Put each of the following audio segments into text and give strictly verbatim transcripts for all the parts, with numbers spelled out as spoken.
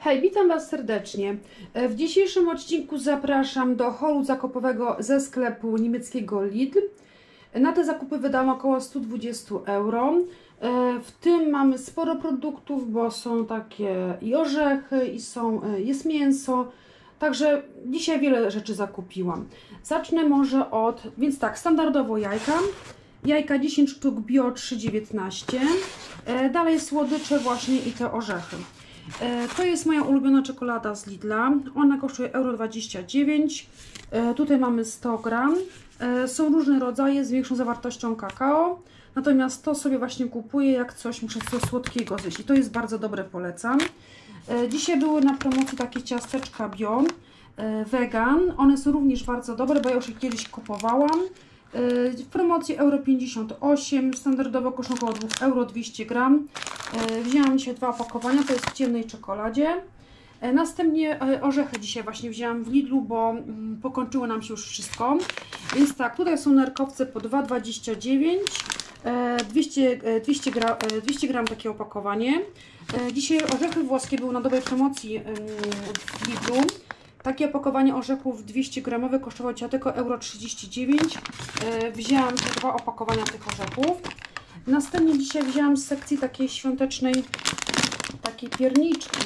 Hej, witam Was serdecznie. W dzisiejszym odcinku zapraszam do holu zakupowego ze sklepu niemieckiego Lidl. Na te zakupy wydałam około sto dwadzieścia euro. W tym mamy sporo produktów, bo są takie i orzechy, i są, jest mięso. Także dzisiaj wiele rzeczy zakupiłam. Zacznę może od, więc tak, standardowo jajka. Jajka dziesięć sztuk bio trzy dziewiętnaście. Dalej słodycze właśnie i te orzechy. To jest moja ulubiona czekolada z Lidla. Ona kosztuje dwadzieścia dziewięć euro. Tutaj mamy sto gram. Są różne rodzaje z większą zawartością kakao. Natomiast to sobie właśnie kupuję, jak coś muszę coś słodkiego zjeść. I to jest bardzo dobre, polecam. Dzisiaj były na promocji takie ciasteczka bio, vegan. One są również bardzo dobre, bo ja już je kiedyś kupowałam. W promocji pięćdziesiąt osiem euro, standardowo kosztuje około dwa euro, dwieście gram. Wzięłam dzisiaj dwa opakowania, to jest w ciemnej czekoladzie. Następnie orzechy dzisiaj właśnie wzięłam w Lidlu, bo pokończyło nam się już wszystko. Więc tak, tutaj są nerkowce po dwa dwadzieścia dziewięć, dwieście, dwieście, gram, dwieście gram takie opakowanie. Dzisiaj orzechy włoskie były na dobrej promocji w Lidlu. Takie opakowanie orzechów dwieście gramowe kosztowało cię tylko trzydzieści dziewięć euro. Wzięłam te dwa opakowania tych orzechów. Następnie dzisiaj wzięłam z sekcji takiej świątecznej takie pierniczki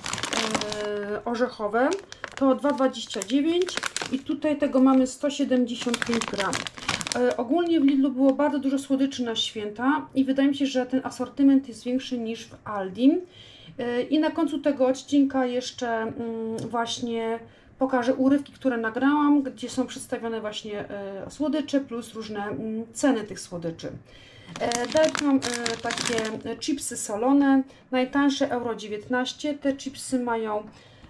orzechowe. To dwa dwadzieścia dziewięć i tutaj tego mamy sto siedemdziesiąt pięć gram. Ogólnie w Lidlu było bardzo dużo słodyczy na święta i wydaje mi się, że ten asortyment jest większy niż w Aldim. I na końcu tego odcinka jeszcze właśnie pokażę urywki, które nagrałam, gdzie są przedstawione właśnie słodycze plus różne ceny tych słodyczy. Dalej mam takie chipsy solone, najtańsze dziewiętnaście euro. Te chipsy mają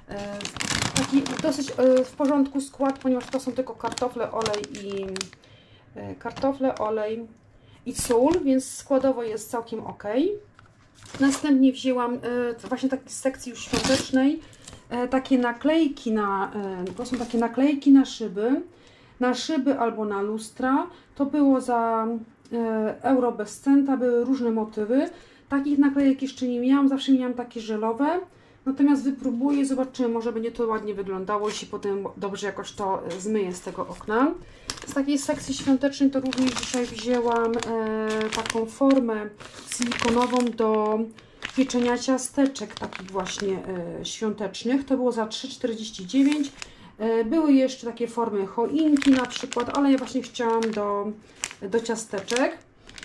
taki dosyć w porządku skład, ponieważ to są tylko kartofle, olej i kartofle, olej i sól, więc składowo jest całkiem ok. Następnie wzięłam właśnie takie z sekcji już świątecznej takie naklejki na, to są takie naklejki na szyby, na szyby albo na lustra. To było za euro bez centa, były różne motywy. Takich naklejek jeszcze nie miałam, zawsze miałam takie żelowe. Natomiast wypróbuję, zobaczymy, może będzie to ładnie wyglądało, jeśli potem dobrze jakoś to zmyję z tego okna. Z takiej sekcji świątecznej to również dzisiaj wzięłam e, taką formę silikonową do pieczenia ciasteczek takich właśnie e, świątecznych. To było za trzy czterdzieści dziewięć. E, były jeszcze takie formy choinki na przykład, ale ja właśnie chciałam do, do ciasteczek.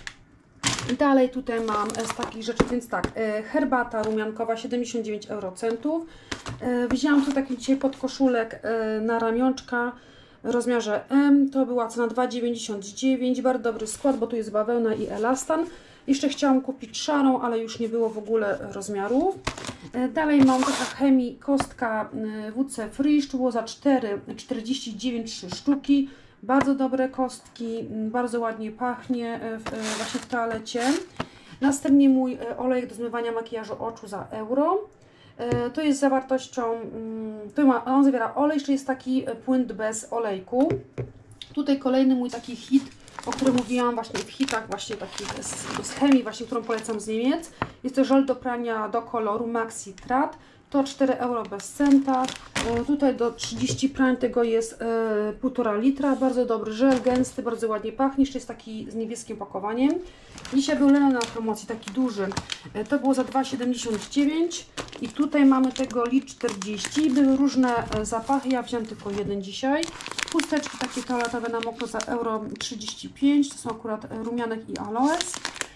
Dalej tutaj mam z takich rzeczy, więc tak, herbata rumiankowa siedemdziesiąt dziewięć eurocentów. Wzięłam tu taki dzisiaj podkoszulek na ramionczka w rozmiarze M. To była cena dwa dziewięćdziesiąt dziewięć. Bardzo dobry skład, bo tu jest bawełna i elastan. Jeszcze chciałam kupić szarą, ale już nie było w ogóle rozmiarów. Dalej mam taka chemii kostka W C Frisch. To było za cztery czterdzieści dziewięć trzy sztuki. Bardzo dobre kostki, bardzo ładnie pachnie w, właśnie w toalecie. Następnie mój olejek do zmywania makijażu oczu za euro. To jest zawartością, to ma, on zawiera olej, jeszcze jest taki płyn bez olejku. Tutaj kolejny mój taki hit, o którym mówiłam właśnie w hitach, właśnie takich z, z chemii, właśnie, którą polecam z Niemiec. Jest to żel do prania do koloru Maxi Trat. To cztery euro bez centa. Tutaj do trzydziestu prań tego jest półtora litra. Bardzo dobry żel, gęsty, bardzo ładnie pachnie. Jeszcze jest taki z niebieskim pakowaniem. Dzisiaj był Lena na promocji, taki duży. To było za dwa siedemdziesiąt dziewięć. I tutaj mamy tego Li czterdzieści. Były różne zapachy, ja wziąłem tylko jeden dzisiaj. Chusteczki takie toaletowe na mokro za euro trzydzieści pięć. To są akurat rumianek i aloes.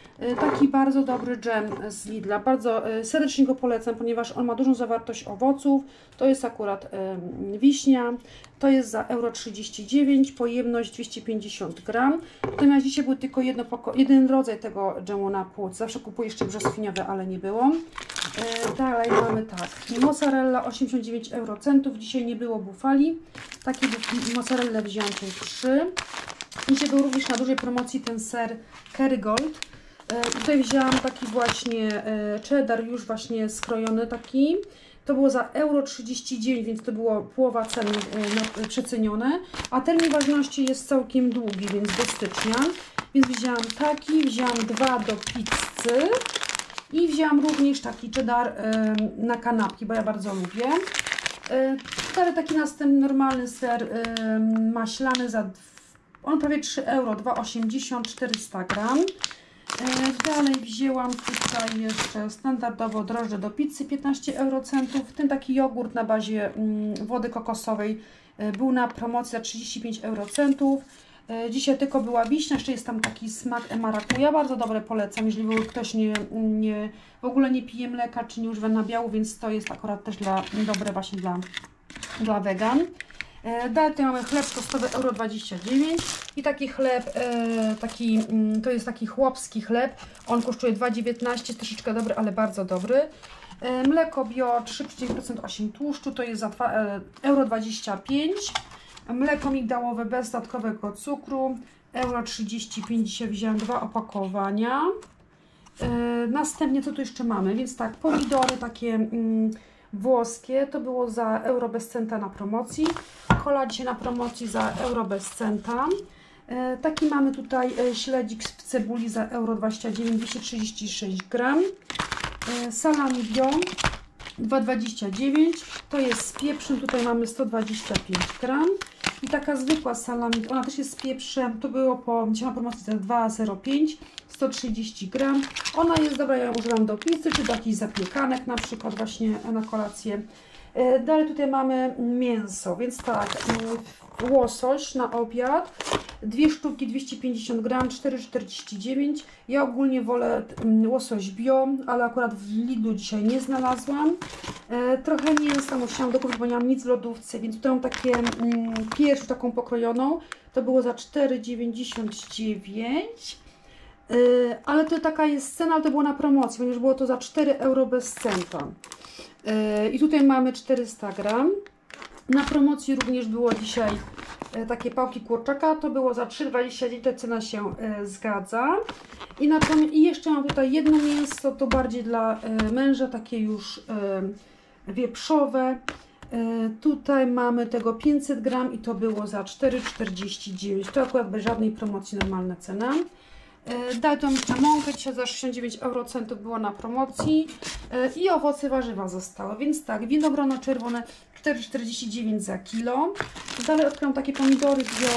Taki bardzo dobry dżem z Lidla, bardzo serdecznie go polecam, ponieważ on ma dużą zawartość owoców. To jest akurat y, wiśnia, to jest za euro trzydzieści dziewięć, pojemność dwieście pięćdziesiąt gram. Natomiast dzisiaj był tylko jedno jeden rodzaj tego dżemu na płuc. Zawsze kupuję jeszcze brzoskwiniowe, ale nie było. Y, dalej mamy tak, mozzarella osiemdziesiąt dziewięć eurocentów, dzisiaj nie było bufali. Takie mozzarella wziąłem tutaj trzy. Dzisiaj był również na dużej promocji ten ser Kerrygold. Tutaj wzięłam taki właśnie cheddar już właśnie skrojony taki. To było za euro trzydzieści dziewięć, więc to było połowa ceny przecenione. A termin ważności jest całkiem długi, więc do stycznia. Więc wzięłam taki, wzięłam dwa do pizzy. I wzięłam również taki cheddar na kanapki, bo ja bardzo lubię. Dalej taki następny normalny ser maślany za on prawie trzy euro, dwa osiemdziesiąt, czterysta gram. Dalej wzięłam tutaj jeszcze standardowo drożdże do pizzy piętnaście eurocentów. Ten taki jogurt na bazie wody kokosowej był na promocji za trzydzieści pięć eurocentów. Dzisiaj tylko była wiśnia, jeszcze jest tam taki smak marakuja, bardzo dobre, polecam, jeżeli ktoś nie, nie, w ogóle nie pije mleka czy nie używa nabiału, więc to jest akurat też dla, dobre właśnie dla, dla wegan. Dalej tutaj mamy chleb tostowy euro dwadzieścia dziewięć i taki chleb, e, taki, to jest taki chłopski chleb, on kosztuje dwa dziewiętnaście, troszeczkę dobry, ale bardzo dobry. E, mleko bio trzy przecinek osiem procent tłuszczu, to jest za euro dwadzieścia pięć. Mleko migdałowe bez dodatkowego cukru, euro trzydzieści pięć, dzisiaj wziąłem dwa opakowania. E, następnie co tu jeszcze mamy, więc tak, pomidory takie mm, włoskie, to było za euro bez centa na promocji. Kola dzisiaj na promocji za euro bez centa. E, taki mamy tutaj śledzik w cebuli za euro dwadzieścia dziewięć, dwieście trzydzieści sześć gram. E, salami bio dwa dwadzieścia dziewięć, to jest z pieprzem, tutaj mamy sto dwadzieścia pięć gram. I taka zwykła salami, ona też jest z pieprzem, to było po, dzisiaj na promocji za dwa zero pięć, sto trzydzieści gram. Ona jest dobra, ja ją używam do pizzy, czy do jakichś zapiekanek, na przykład właśnie na kolację. Dalej tutaj mamy mięso, więc tak, łosoś na obiad, dwie sztuki dwieście pięćdziesiąt gram, cztery czterdzieści dziewięć. Ja ogólnie wolę łosoś bio, ale akurat w Lidlu dzisiaj nie znalazłam. Trochę mięsa musiałam dokupić, bo nie mam nic w lodówce, więc tutaj mam takie pierś taką pokrojoną, to było za cztery dziewięćdziesiąt dziewięć. Yy, ale to taka jest cena, ale to było na promocji, ponieważ było to za cztery euro bez centa. Yy, I tutaj mamy czterysta gram. Na promocji również było dzisiaj yy, takie pałki kurczaka, to było za trzy dwadzieścia dziewięć, ta cena się yy, zgadza. I, na, I jeszcze mam tutaj jedno mięso, to bardziej dla yy, męża, takie już yy, wieprzowe. Yy, tutaj mamy tego pięćset gram i to było za cztery czterdzieści dziewięć. To akurat bez żadnej promocji normalna cena. Dalej tą mąkę dzisiaj za sześćdziesiąt dziewięć eurocentów było na promocji i owoce warzywa zostały, więc tak, winogrona czerwone cztery czterdzieści dziewięć za kilo. Dalej odkryłam takie pomidory bio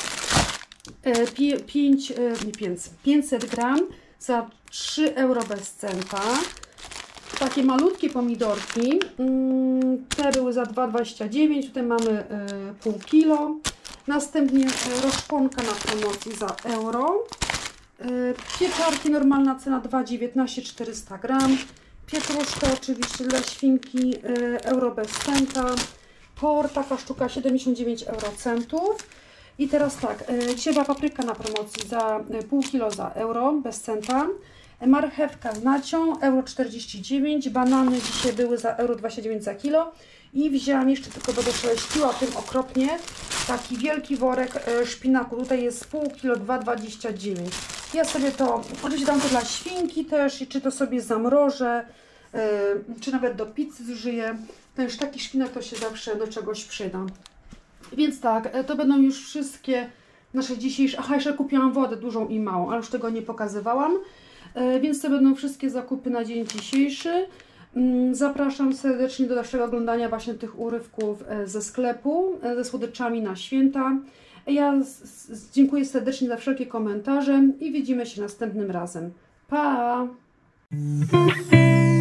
pięć, nie pięćset, pięćset gram za trzy euro bez centa. Takie malutkie pomidorki, te były za dwa dwadzieścia dziewięć, tutaj mamy pół kilo. Następnie roszponka na promocji za euro. Pieczarki, normalna cena dwa dziewiętnaście, czterysta gram. Pietruszka oczywiście dla świnki, euro bez centa. Por, taka sztuka siedemdziesiąt dziewięć eurocentów. I teraz tak, dzisiaj była papryka na promocji za pół kilo za euro bez centa. Marchewka z nacią, euro czterdzieści dziewięć. Banany dzisiaj były za euro dwadzieścia dziewięć za kilo. I wzięłam jeszcze, tylko będę szeleściła tym okropnie, taki wielki worek szpinaku. Tutaj jest pół kilo, dwa dwadzieścia dziewięć. Ja sobie to, oczywiście dam to dla świnki też, i czy to sobie zamrożę, yy, czy nawet do pizzy zużyję. Też taki szpinak to się zawsze do czegoś przyda. Więc tak, to będą już wszystkie nasze dzisiejsze... Aha, jeszcze kupiłam wodę dużą i małą, ale już tego nie pokazywałam. Yy, więc to będą wszystkie zakupy na dzień dzisiejszy. Yy, zapraszam serdecznie do dalszego oglądania właśnie tych urywków ze sklepu, ze słodyczami na święta. Ja dziękuję serdecznie za wszelkie komentarze i widzimy się następnym razem. Pa!